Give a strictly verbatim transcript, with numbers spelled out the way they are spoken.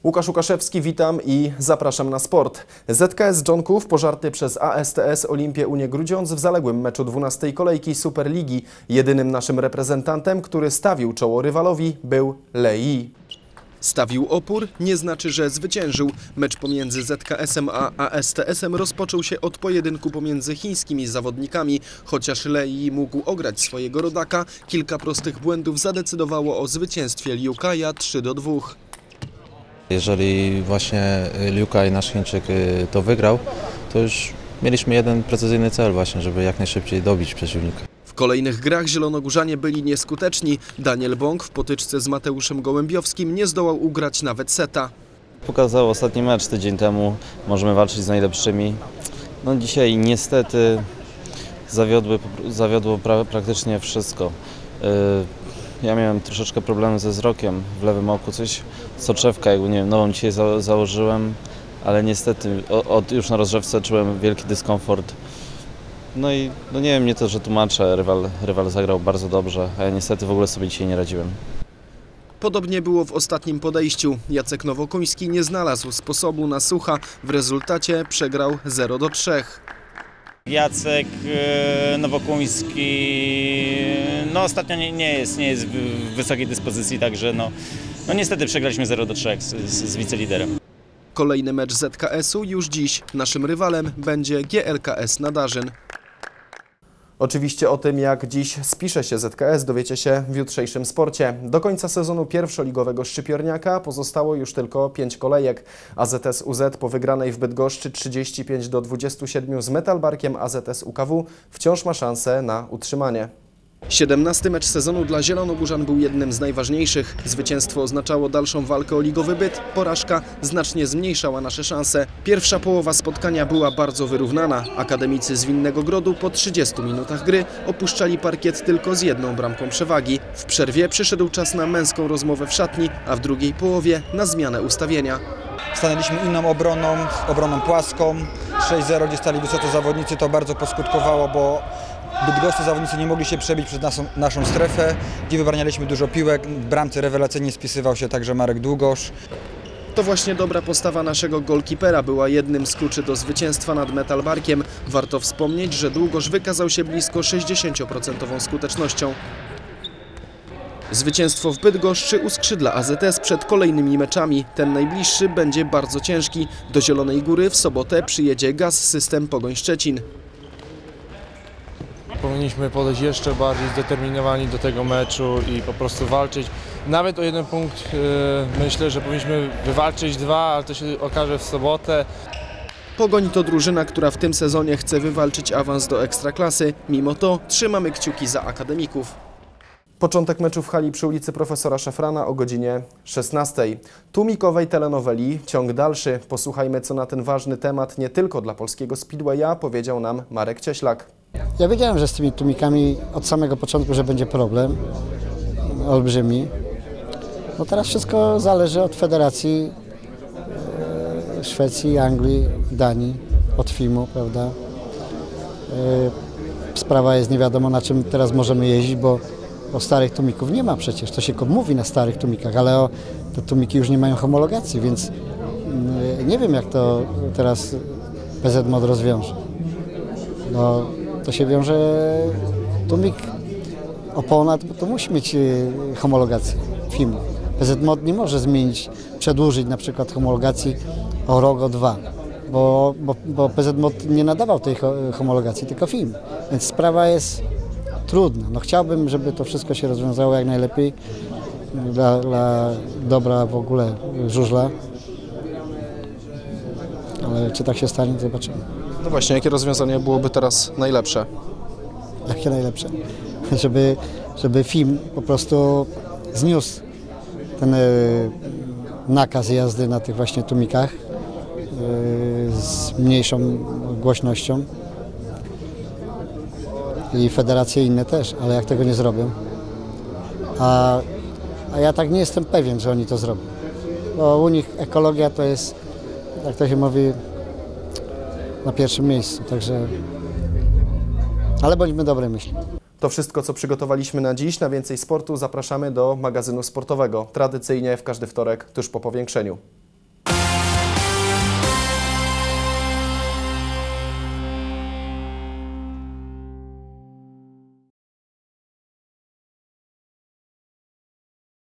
Łukasz Łukaszewski, witam i zapraszam na sport. Z K S Dżonków pożarty przez A S T S Olimpię Unię Grudziądz w zaległym meczu dwunastej kolejki Superligi. Jedynym naszym reprezentantem, który stawił czoło rywalowi, był Lei. Stawił opór, nie znaczy, że zwyciężył. Mecz pomiędzy Z K S-em a A S T S-em rozpoczął się od pojedynku pomiędzy chińskimi zawodnikami. Chociaż Lei mógł ograć swojego rodaka, kilka prostych błędów zadecydowało o zwycięstwie Liu Kaja trzy do dwóch. Jeżeli właśnie Liu Kai, nasz Chińczyk, to wygrał, to już mieliśmy jeden precyzyjny cel właśnie, żeby jak najszybciej dobić przeciwnika. W kolejnych grach zielonogórzanie byli nieskuteczni. Daniel Bąk w potyczce z Mateuszem Gołębiowskim nie zdołał ugrać nawet seta. Pokazał ostatni mecz tydzień temu, możemy walczyć z najlepszymi. No dzisiaj niestety zawiodły, zawiodło pra, praktycznie wszystko. Ja miałem troszeczkę problemy ze wzrokiem w lewym oku, coś soczewka, jakby nie wiem, nową dzisiaj za, założyłem, ale niestety od, już na rozgrzewce czułem wielki dyskomfort. No i no nie wiem, nie to, że tłumaczę, rywal, rywal zagrał bardzo dobrze, a ja niestety w ogóle sobie dzisiaj nie radziłem. Podobnie było w ostatnim podejściu. Jacek Nowokuński nie znalazł sposobu na sucha, w rezultacie przegrał zero do trzech. Jacek Nowokuński no ostatnio nie, nie, jest, nie jest w wysokiej dyspozycji, także no, no niestety przegraliśmy zero do trzech z, z, z wiceliderem. Kolejny mecz Z K S-u już dziś. Naszym rywalem będzie G L K S Nadarzyn. Oczywiście o tym, jak dziś spisze się Z K S, dowiecie się w jutrzejszym sporcie. Do końca sezonu pierwszoligowego Szczypiorniaka pozostało już tylko pięć kolejek. A Z S U Z po wygranej w Bydgoszczy trzydzieści pięć do dwudziestu siedmiu z Metalbarkiem A Z S U K W wciąż ma szansę na utrzymanie. siedemnasty mecz sezonu dla zielonogórzan był jednym z najważniejszych. Zwycięstwo oznaczało dalszą walkę o ligowy byt, porażka znacznie zmniejszała nasze szanse. Pierwsza połowa spotkania była bardzo wyrównana. Akademicy z Winnego Grodu po trzydziestu minutach gry opuszczali parkiet tylko z jedną bramką przewagi. W przerwie przyszedł czas na męską rozmowę w szatni, a w drugiej połowie na zmianę ustawienia. Stanęliśmy inną obroną, obroną płaską. sześć zero, gdzie stali wysocy zawodnicy, to bardzo poskutkowało, bo bydgoscy zawodnicy nie mogli się przebić przez naszą, naszą strefę, gdzie wybranialiśmy dużo piłek. W bramce rewelacyjnie spisywał się także Marek Długosz. To właśnie dobra postawa naszego golkipera była jednym z kluczy do zwycięstwa nad Metalbarkiem. Warto wspomnieć, że Długosz wykazał się blisko sześćdziesięcioprocentową skutecznością. Zwycięstwo w Bydgoszczy uskrzydla A Z S przed kolejnymi meczami. Ten najbliższy będzie bardzo ciężki. Do Zielonej Góry w sobotę przyjedzie Gaz System Pogoń Szczecin. Powinniśmy podejść jeszcze bardziej zdeterminowani do tego meczu i po prostu walczyć. Nawet o jeden punkt yy, myślę, że powinniśmy wywalczyć dwa, ale to się okaże w sobotę. Pogoń to drużyna, która w tym sezonie chce wywalczyć awans do Ekstraklasy. Mimo to trzymamy kciuki za akademików. Początek meczu w hali przy ulicy Profesora Szafrana o godzinie szesnastej. Tłumikowej telenoweli ciąg dalszy. Posłuchajmy, co na ten ważny temat nie tylko dla polskiego speedwaya powiedział nam Marek Cieślak. Ja wiedziałem, że z tymi tłumikami od samego początku, że będzie problem olbrzymi. No teraz wszystko zależy od federacji e, Szwecji, Anglii, Danii, od F I M-u, prawda. E, sprawa jest nie wiadomo, na czym teraz możemy jeździć, bo o starych tłumików nie ma przecież. To się mówi na starych tłumikach, ale o, te tłumiki już nie mają homologacji, więc e, nie wiem, jak to teraz P Z M O D rozwiąże. No, to się wiąże, tłumik, opona, to, to musi mieć homologację F I M-u. P Z M O D nie może zmienić, przedłużyć na przykład homologacji o rok, o dwa, bo, bo, bo P Z M O D nie nadawał tej homologacji, tylko F I M. Więc sprawa jest trudna. No, chciałbym, żeby to wszystko się rozwiązało jak najlepiej dla, dla dobra w ogóle żużla, ale czy tak się stanie, zobaczymy. No właśnie, jakie rozwiązanie byłoby teraz najlepsze? Jakie najlepsze? Żeby, żeby F I M po prostu zniósł ten y, nakaz jazdy na tych właśnie tłumikach y, z mniejszą głośnością i federacje inne też, ale jak tego nie zrobią, a, a ja tak nie jestem pewien, że oni to zrobią, bo u nich ekologia to jest, jak to się mówi, na pierwszym miejscu, także, ale bądźmy dobrej myśli. To wszystko, co przygotowaliśmy na dziś. Na więcej sportu zapraszamy do magazynu sportowego. Tradycyjnie w każdy wtorek tuż po powiększeniu.